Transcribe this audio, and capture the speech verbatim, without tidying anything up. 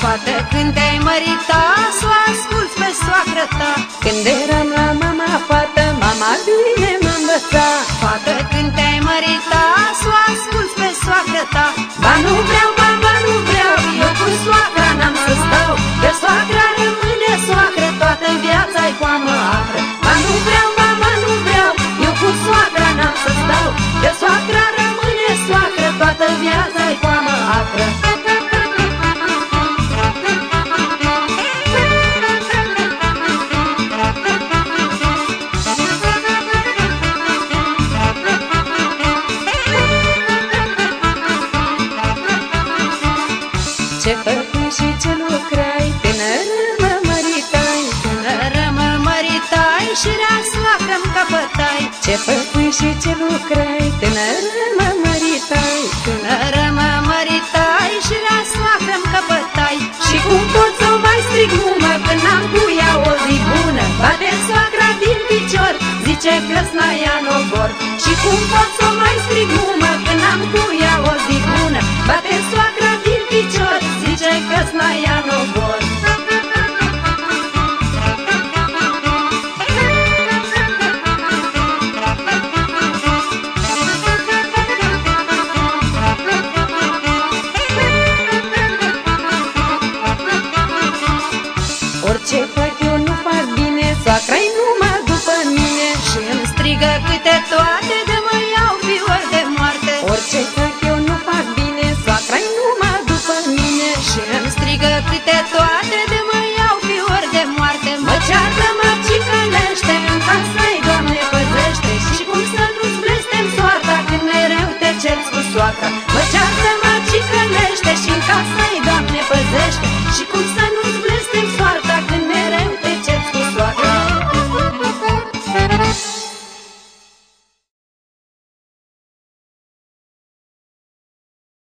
Fată, când te-ai măritat, s-o asculți pe soacră ta. Când eram la mama fată, mama bine m-a învățat. Fată, când te-ai măritat, s-o asculți pe soacră ta. Ba nu vreau, ba, ba nu vreau, eu cu soacra n-am să stau, că soacra rămâne soacră, toată viața-i foamă acră. Ba nu vreau, ba, ba nu vreau, eu cu soacra n-am să stau, că soacra rămâne soacră, toată viața-i foamă acră. Ce făcui și ce lucrai, tânără mă măritai, tânără mă măritai și rea soacră-mi căpătai. Ce făcui și ce lucrai, tânără mă măritai, tânără mă măritai și rea soacră-mi căpătai. Și cum pot să mai strig numă când n-am cu ea o zi bună? Bate soacra din picior, zice că-s la ea n-obor. Și cum pot să mai strig numă când n-am cu ea o zi bună? Bate soacra din picior, zice că-s la ea n-obor. Orice fac eu nu fac bine, soacra-i numai după mine și îmi strigă câte toate de mă iau fiori de moarte. Orice fac eu nu fac bine, soacra-i numai după mine și îmi strigă câte toate de mă iau fiori de moarte. Mă ceartă, mă cicălește, în casa-i Doamne păzește. Și cum să nu-ți blestem soarta când mereu te cerți cu soacra?